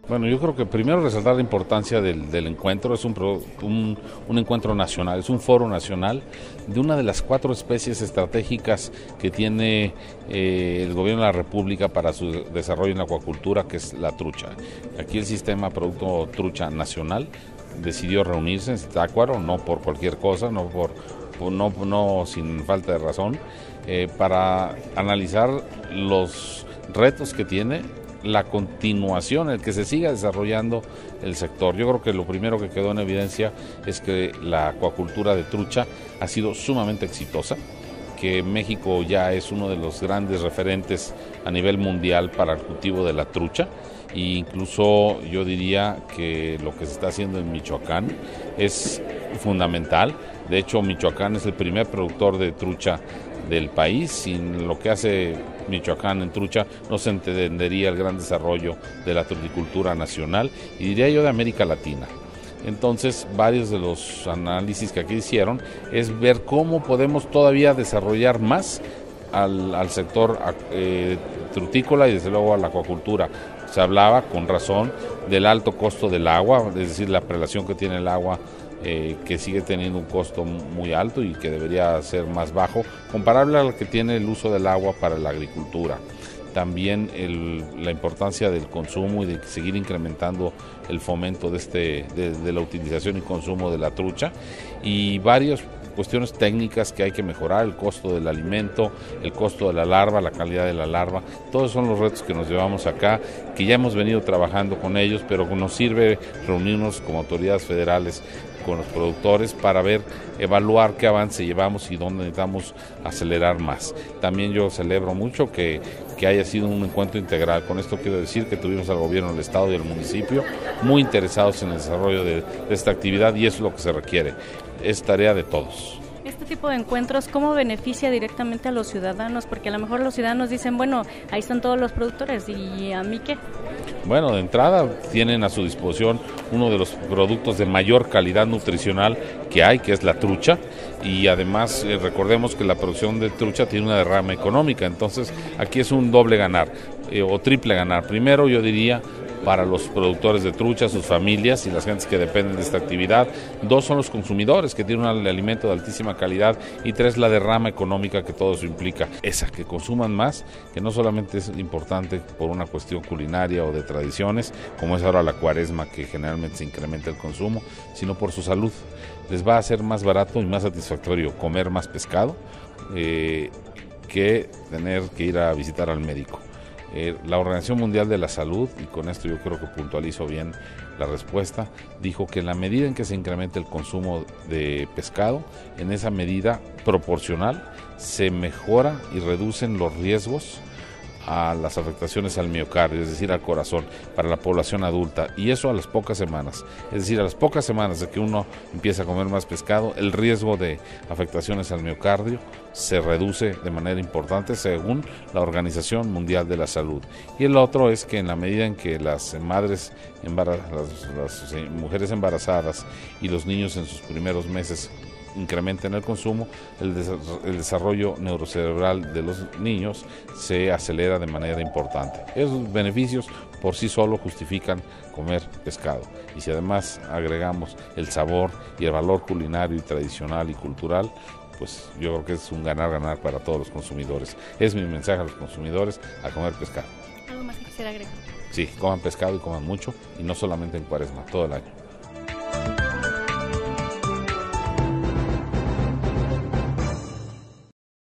Bueno, yo creo que primero resaltar la importancia del encuentro. Es un encuentro nacional, es un foro nacional de una de las 4 especies estratégicas que tiene el gobierno de la República para su desarrollo en la acuacultura, que es la trucha. Aquí el sistema Producto Trucha Nacional decidió reunirse en Zitácuaro, no por cualquier cosa, no sin falta de razón, para analizar los retos que tiene, la continuación, el que se siga desarrollando el sector. Yo creo que lo primero que quedó en evidencia es que la acuacultura de trucha ha sido sumamente exitosa, que México ya es uno de los grandes referentes a nivel mundial para el cultivo de la trucha, e incluso yo diría que lo que se está haciendo en Michoacán es fundamental. De hecho, Michoacán es el primer productor de trucha del país. Sin lo que hace Michoacán en trucha no se entendería el gran desarrollo de la truchicultura nacional y diría yo de América Latina. Entonces, varios de los análisis que aquí hicieron es ver cómo podemos todavía desarrollar más al sector trutícola y desde luego a la acuacultura. Se hablaba con razón del alto costo del agua, es decir, la prelación que tiene el agua, que sigue teniendo un costo muy alto y que debería ser más bajo, comparable al que tiene el uso del agua para la agricultura. También la importancia del consumo y de seguir incrementando el fomento de la utilización y consumo de la trucha, y varias cuestiones técnicas que hay que mejorar: el costo del alimento, el costo de la larva, la calidad de la larva. Todos son los retos que nos llevamos acá, que ya hemos venido trabajando con ellos, pero nos sirve reunirnos como autoridades federales con los productores para evaluar qué avance llevamos y dónde necesitamos acelerar más. También yo celebro mucho que haya sido un encuentro integral. Con esto quiero decir que tuvimos al gobierno del estado y del municipio muy interesados en el desarrollo de esta actividad, y eso es lo que se requiere. Es tarea de todos. Este tipo de encuentros, ¿cómo beneficia directamente a los ciudadanos? Porque a lo mejor los ciudadanos dicen, bueno, ahí están todos los productores, ¿y a mí qué? Bueno, de entrada tienen a su disposición uno de los productos de mayor calidad nutricional que hay, que es la trucha, y además recordemos que la producción de trucha tiene una derrama económica. Entonces aquí es un doble ganar, o triple ganar. Primero, yo diría, para los productores de trucha, sus familias y las gentes que dependen de esta actividad. 2, son los consumidores, que tienen un alimento de altísima calidad. Y 3, la derrama económica que todo eso implica. Que consuman más, que no solamente es importante por una cuestión culinaria o de tradiciones, como es ahora la cuaresma, que generalmente se incrementa el consumo, sino por su salud. Les va a ser más barato y más satisfactorio comer más pescado que tener que ir a visitar al médico. La Organización Mundial de la Salud, y con esto yo creo que puntualizo bien la respuesta, dijo que en la medida en que se incremente el consumo de pescado, en esa medida proporcional se mejora y reducen los riesgos a las afectaciones al miocardio, es decir, al corazón, para la población adulta, y eso a las pocas semanas. Es decir, a las pocas semanas de que uno empieza a comer más pescado, el riesgo de afectaciones al miocardio se reduce de manera importante según la Organización Mundial de la Salud. Y el otro es que en la medida en que las mujeres embarazadas y los niños en sus primeros meses incrementen el consumo, el desarrollo neurocerebral de los niños se acelera de manera importante. Esos beneficios por sí solos justifican comer pescado, y si además agregamos el sabor y el valor culinario y tradicional y cultural, pues yo creo que es un ganar-ganar para todos los consumidores. Es mi mensaje a los consumidores: a comer pescado. ¿Algo más que quisiera agregar? Sí, coman pescado y coman mucho, y no solamente en Cuaresma, todo el año.